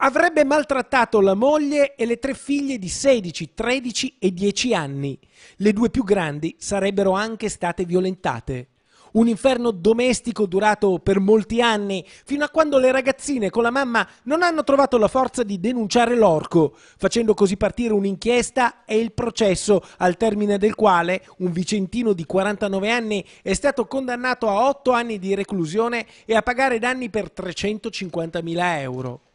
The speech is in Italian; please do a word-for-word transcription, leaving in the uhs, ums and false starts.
Avrebbe maltrattato la moglie e le tre figlie di sedici, tredici e dieci anni. Le due più grandi sarebbero anche state violentate. Un inferno domestico durato per molti anni, fino a quando le ragazzine con la mamma non hanno trovato la forza di denunciare l'orco, facendo così partire un'inchiesta e il processo, al termine del quale un vicentino di quarantanove anni è stato condannato a otto anni di reclusione e a pagare danni per trecentocinquantamila euro.